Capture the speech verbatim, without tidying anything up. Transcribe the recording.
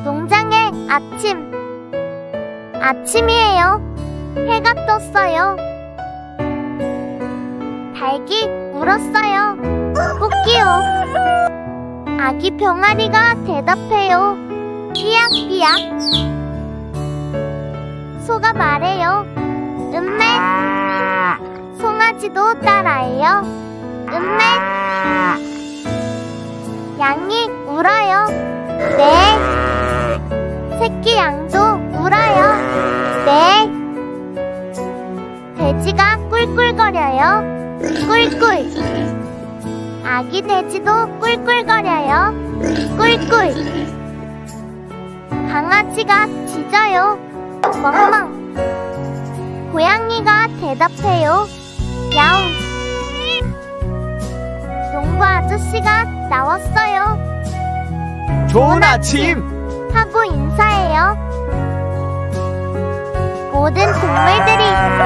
농장의 아침. 아침이에요. 해가 떴어요. 닭이 울었어요. 뽑기요. 아기 병아리가 대답해요. 삐약삐약. 소가 말해요. 음메. 송아지도 따라해요. 음메. 양이 울어요. 네. 새끼 양도 울어요. 네. 돼지가 꿀꿀거려요. 꿀꿀. 아기 돼지도 꿀꿀거려요. 꿀꿀. 강아지가 짖어요. 멍멍. 고양이가 대답해요. 야옹. 농부 아저씨가 나왔어요. 좋은 아침! 하고 인사해요. 모든 동물들이